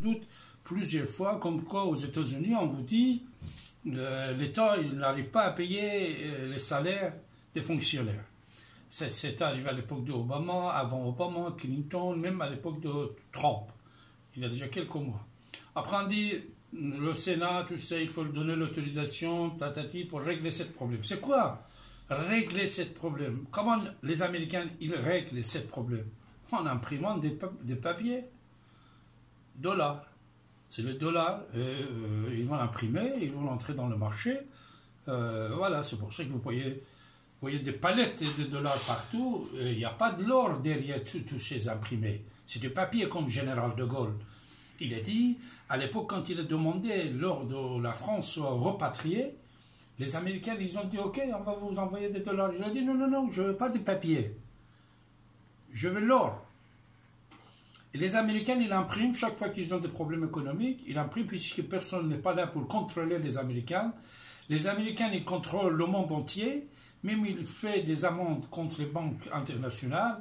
doute plusieurs fois, comme quoi aux États-Unis, on vous dit l'État n'arrive pas à payer les salaires des fonctionnaires. C'est arrivé à l'époque d'Obama, avant Obama, Clinton, même à l'époque de Trump, il y a déjà quelques mois. Après on dit, le Sénat, tout ça, il faut donner l'autorisation, tatati, pour régler ce problème. C'est quoi régler ce problème? Comment les Américains, ils règlent ce problème? En imprimant des papiers, dollars. C'est le dollar, ils vont l'imprimer, ils vont l'entrer dans le marché. Voilà, c'est pour ça que vous voyez des palettes de dollars partout. Il n'y a pas de l'or derrière tous ces imprimés. C'est du papier comme Général de Gaulle. Il a dit, à l'époque, quand il a demandé l'or de la France soit repatrié, les Américains, ils ont dit, OK, on va vous envoyer des dollars. Il a dit, non, non, non, je ne veux pas des papiers. Je veux l'or. Et les Américains, ils impriment chaque fois qu'ils ont des problèmes économiques. Ils impriment puisque personne n'est pas là pour contrôler les Américains. Les Américains, ils contrôlent le monde entier. Même ils font des amendes contre les banques internationales,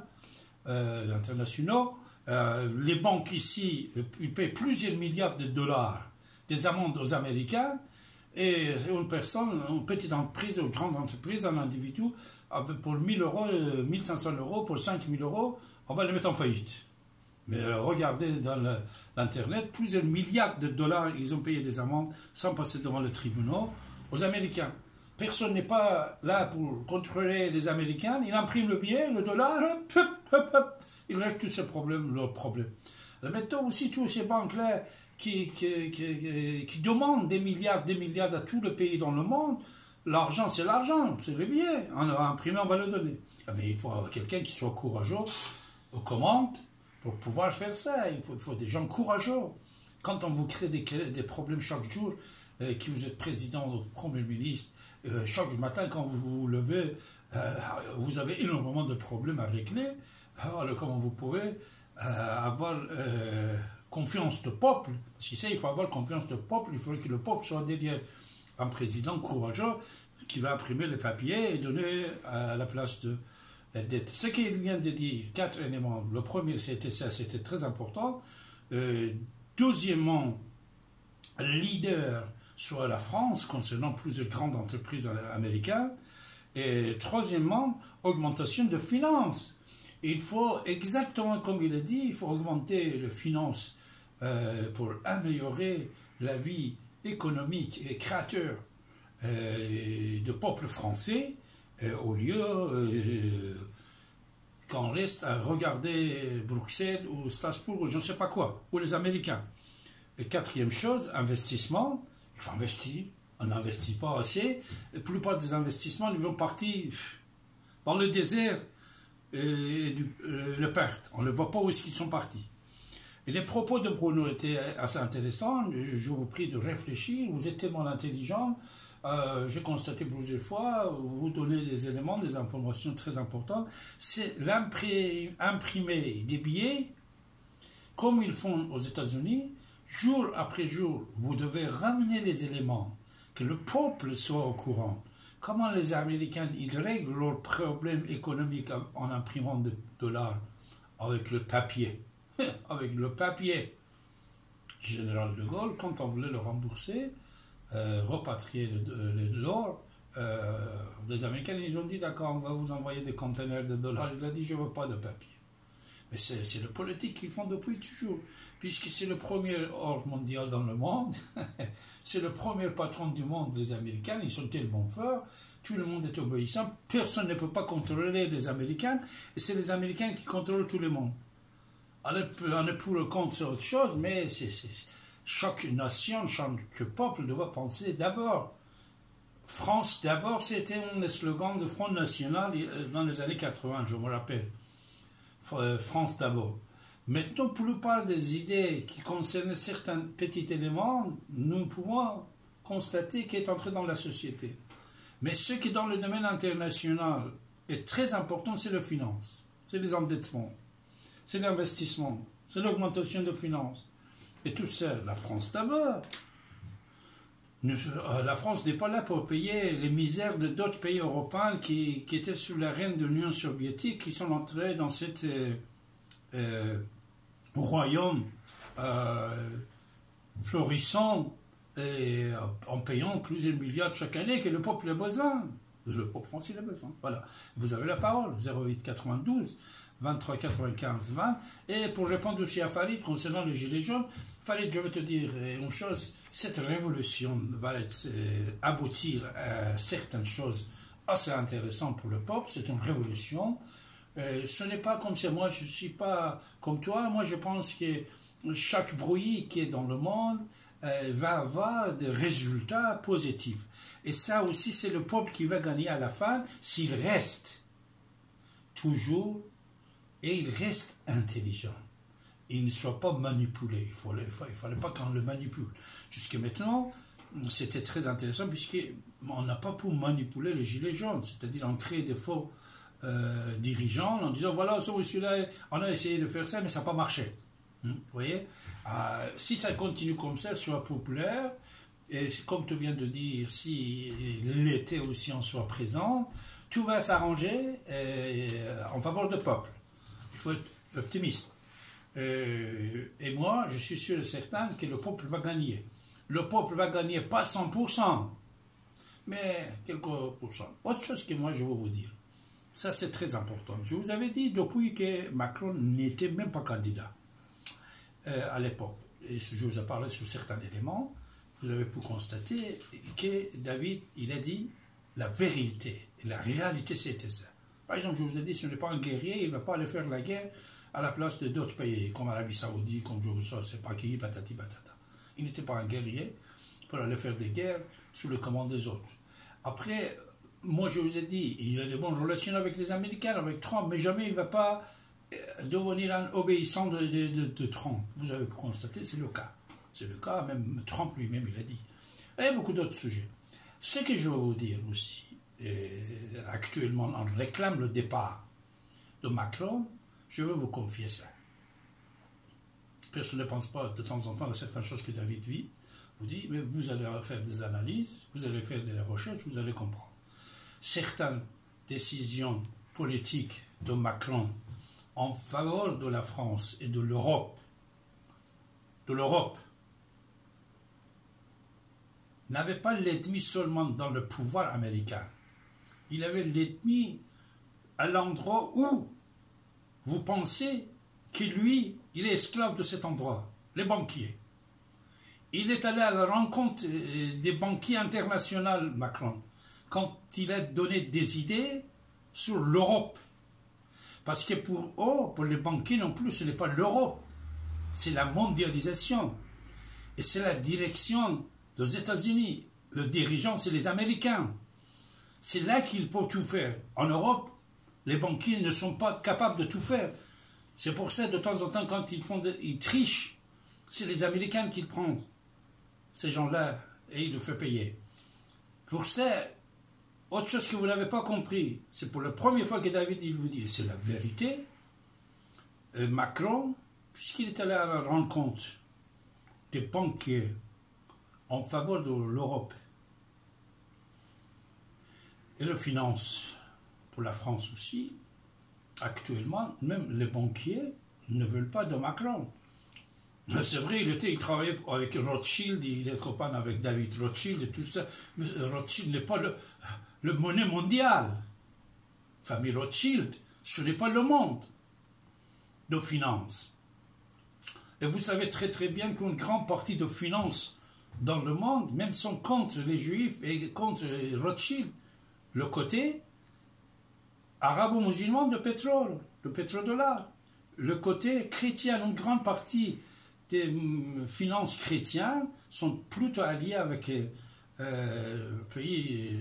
les banques ici, ils paient plusieurs milliards de dollars des amendes aux Américains. Et une personne, une petite entreprise, une grande entreprise, un individu, pour 1000 euros, 1500 euros, pour 5000 euros, on va le mettre en faillite. Mais regardez dans l'Internet, plusieurs milliards de dollars, ils ont payé des amendes sans passer devant les tribunaux aux Américains. Personne n'est pas là pour contrôler les Américains. Ils impriment le billet, le dollar, hop, hop, hop, ils règlent tous ces problèmes, leurs problèmes. Maintenant aussi, tous ces banques-là qui demandent des milliards à tous les pays dans le monde, l'argent, c'est l'argent, c'est le billet. On a imprimé, on va le donner. Mais il faut quelqu'un qui soit courageux aux commandes pour pouvoir faire ça. Il faut des gens courageux. Quand on vous crée des problèmes chaque jour, que vous êtes président ou premier ministre, chaque matin quand vous vous levez, vous avez énormément de problèmes à régler. Alors comment vous pouvez avoir confiance du peuple? Parce qu'ici, il faut avoir confiance du peuple, il faut que le peuple soit derrière un président courageux qui va imprimer les papiers et donner à la place de la dette. Ce qu'il vient de dire, 4 éléments. Le premier, c'était ça, c'était très important. Deuxièmement, leader sur la France concernant plusieurs grandes entreprises américaines. Et troisièmement, augmentation de finances. Il faut, exactement comme il a dit, il faut augmenter les finances pour améliorer la vie économique et créateur du peuple français, au lieu qu'on reste à regarder Bruxelles ou Strasbourg ou je ne sais pas quoi, ou les Américains. Et quatrième chose, investissement. Il faut investir. On n'investit pas assez. La plupart des investissements, ils vont partir dans le désert et le perte. On ne voit pas où est-ce qu'ils sont partis. Et les propos de Bruno étaient assez intéressants. Je vous prie de réfléchir. Vous êtes tellement intelligent. J'ai constaté plusieurs fois, vous donnez des éléments, des informations très importantes. C'est imprimer des billets, comme ils font aux États-Unis, jour après jour, vous devez ramener les éléments, que le peuple soit au courant. Comment les Américains ils règlent leurs problèmes économiques en imprimant des dollars? Avec le papier. Avec le papier. Général de Gaulle, quand on voulait le rembourser, repatrier l'or, les Américains ils ont dit d'accord, on va vous envoyer des conteneurs de dollars. Il a dit je ne veux pas de papier. Mais c'est le politique qu'ils font depuis toujours, puisque c'est le premier ordre mondial dans le monde, c'est le premier patron du monde, les Américains, ils sont tellement forts, tout le monde est obéissant, personne ne peut pas contrôler les Américains, et c'est les Américains qui contrôlent tout le monde. On est pour le compte sur autre chose, mais chaque nation, chaque peuple doit penser d'abord. France d'abord, c'était un slogan de Front National dans les années 80, je me rappelle. France d'abord. Maintenant, pour la plupart des idées qui concernent certains petits éléments, nous pouvons constater qu'elle est entrée dans la société. Mais ce qui, dans le domaine international, est très important, c'est la finance, c'est les endettements, c'est l'investissement, c'est l'augmentation de finances. Et tout ça, la France d'abord. La France n'est pas là pour payer les misères de d'autres pays européens qui étaient sous la règne de l'Union soviétique, qui sont entrés dans cet royaume florissant et en payant plusieurs milliards chaque année que le peuple a besoin. Le peuple français a besoin. Voilà. Vous avez la parole. 08 92 23 95 20. Et pour répondre aussi à Farid concernant les Gilets jaunes, Farid, je vais te dire une chose. Cette révolution va aboutir à certaines choses assez intéressantes pour le peuple. C'est une révolution. Ce n'est pas comme ça. Moi, je ne suis pas comme toi. Moi, je pense que chaque bruit qui est dans le monde va avoir des résultats positifs. Et ça aussi, c'est le peuple qui va gagner à la fin s'il reste toujours et il reste intelligent. Il ne soit pas manipulé. Il ne fallait pas qu'on le manipule. Jusqu'à maintenant, c'était très intéressant puisqu'on n'a pas pu manipuler les gilets jaunes. C'est-à-dire on crée des faux dirigeants en disant voilà, celui-là, on a essayé de faire ça, mais ça n'a pas marché. Vous voyez, si ça continue comme ça, soit populaire, et comme tu viens de dire, si l'été aussi en soit présent, tout va s'arranger en faveur du peuple. Il faut être optimiste. Et moi, je suis sûr et certain que le peuple va gagner. Le peuple va gagner pas 100%, mais quelques pourcents. Autre chose que moi je veux vous dire, ça c'est très important. Je vous avais dit depuis que Macron n'était même pas candidat à l'époque, et je vous ai parlé sur certains éléments, vous avez pu constater que David, il a dit la vérité, et la réalité c'était ça. Par exemple, je vous ai dit, ce n'est pas un guerrier, il ne va pas aller faire la guerre à la place de d'autres pays, comme l'Arabie Saoudite, comme je vous sais, c'est pas qui, patati patata. Il n'était pas un guerrier pour aller faire des guerres sous le commande des autres. Après, moi je vous ai dit, il a de bonnes relations avec les Américains, avec Trump, mais jamais il ne va pas devenir un obéissant de Trump. Vous avez pu constater, c'est le cas. C'est le cas, même Trump lui-même, il a dit. Et beaucoup d'autres sujets. Ce que je veux vous dire aussi, actuellement, on réclame le départ de Macron, je veux vous confier ça. Personne ne pense pas de temps en temps à certaines choses que David vous dit, mais vous allez faire des analyses, vous allez faire des recherches, vous allez comprendre. Certaines décisions politiques de Macron en faveur de la France et de l'Europe, n'avait pas l'ennemi seulement dans le pouvoir américain. Il avait l'ennemi à l'endroit où vous pensez que lui, il est esclave de cet endroit, les banquiers. Il est allé à la rencontre des banquiers internationaux, Macron, quand il a donné des idées sur l'Europe. Parce que pour eux, pour les banquiers non plus, ce n'est pas l'Europe, c'est la mondialisation. Et c'est la direction des États-Unis. Le dirigeant, c'est les Américains. C'est là qu'ils peuvent tout faire. En Europe, les banquiers ne sont pas capables de tout faire. C'est pour ça, de temps en temps, quand ils trichent, c'est les Américains qui le prennent, ces gens-là, et ils le font payer. Pour ça, autre chose que vous n'avez pas compris, c'est pour la première fois que David il vous dit, c'est la vérité. Macron, puisqu'il est allé à la rencontre des banquiers en faveur de l'Europe et la finance pour la France aussi, actuellement, même les banquiers ne veulent pas de Macron. C'est vrai, il travaillait avec Rothschild, il est copain avec David Rothschild et tout ça, mais Rothschild n'est pas le monnaie mondiale. Famille Rothschild, ce n'est pas le monde de finance. Et vous savez très très bien qu'une grande partie de finances dans le monde, même sont contre les Juifs et contre Rothschild, le côté arabo-musulman de pétrodollar, le côté chrétien, une grande partie des finances chrétiennes sont plutôt alliées avec pays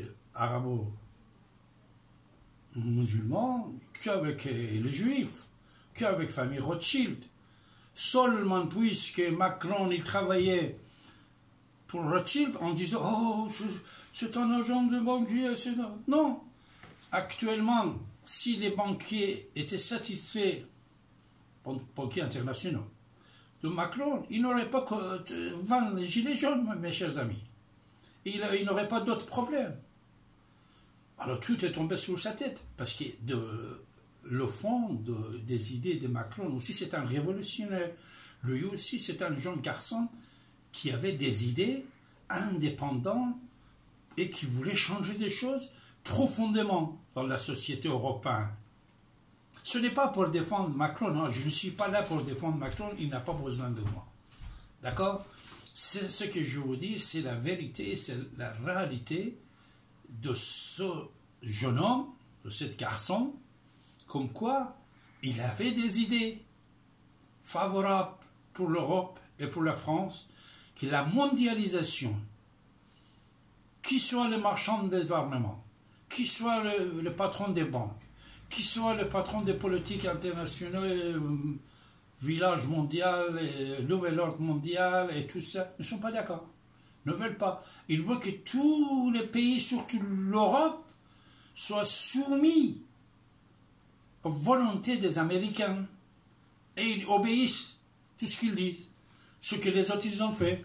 arabo-musulmans qu'avec les Juifs, qu'avec famille Rothschild. Seulement puisque Macron il travaillait pour Rothschild en disant « Oh, c'est un agent de banquier, c'est... » Non. Actuellement, si les banquiers étaient satisfaits, banquiers internationaux, de Macron, il n'aurait pas que 20 gilets jaunes, mes chers amis. Il n'aurait pas d'autres problèmes. Alors tout est tombé sur sa tête, parce que le fond des idées de Macron aussi, c'est un révolutionnaire. Lui aussi, c'est un jeune garçon qui avait des idées indépendantes et qui voulait changer des choses profondément dans la société européenne. Ce n'est pas pour défendre Macron, non, je ne suis pas là pour défendre Macron, il n'a pas besoin de moi. D'accord? C'est ce que je vous dis, c'est la vérité, c'est la réalité de ce jeune homme, de ce garçon, comme quoi il avait des idées favorables pour l'Europe et pour la France, que la mondialisation, qui soit le marchand des armements, qui soit le patron des banques, qui soit le patron des politiques internationales, village mondial, nouvel ordre mondial et tout ça, ne sont pas d'accord. Ne veulent pas. Ils veulent que tous les pays, surtout l'Europe, soient soumis aux volontés des Américains et ils obéissent tout ce qu'ils disent, ce que les autres ils ont fait.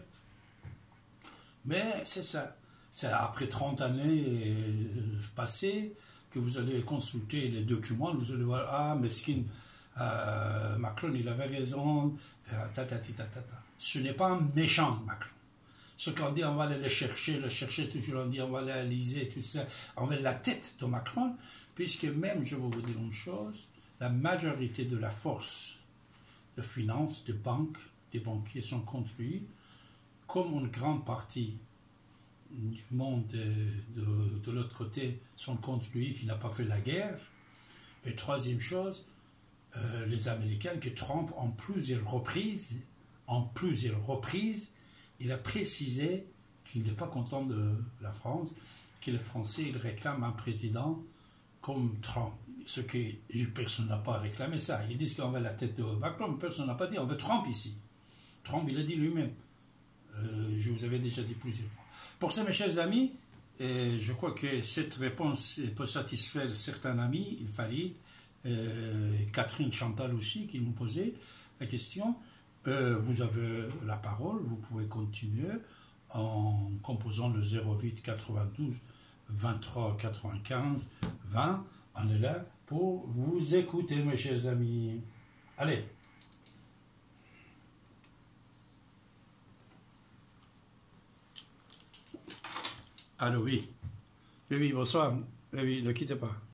Mais c'est ça. C'est après 30 années passées que vous allez consulter les documents, vous allez voir, ah, mesquine, Macron, il avait raison, Ce n'est pas un méchant, Macron. Ce qu'on dit, on va aller le chercher toujours, on dit, on va aller à l'Élysée, tout ça, on va la tête de Macron, puisque même, je vais vous dire une chose, la majorité de la force de finance, de banques, des banquiers sont contre lui, comme une grande partie du monde de l'autre côté sont contre lui, qui n'a pas fait la guerre. Et troisième chose, les Américains, que Trump, en plusieurs reprises, il a précisé qu'il n'est pas content de la France, que les Français, ils réclament un président comme Trump. Ce que personne n'a pas réclamé ça. Ils disent qu'on veut la tête de Macron, mais personne n'a pas dit, on veut Trump ici. Trump, il a dit lui-même. Je vous avais déjà dit plusieurs fois. Pour ça, mes chers amis, je crois que cette réponse peut satisfaire certains amis, il Farid, Catherine Chantal aussi, qui nous posait la question. Vous avez la parole, vous pouvez continuer en composant le 08 92 23 95 20. On est là pour vous écouter, mes chers amis. Allez. Allô, oui. Oui, bonsoir. Oui, ne quittez pas.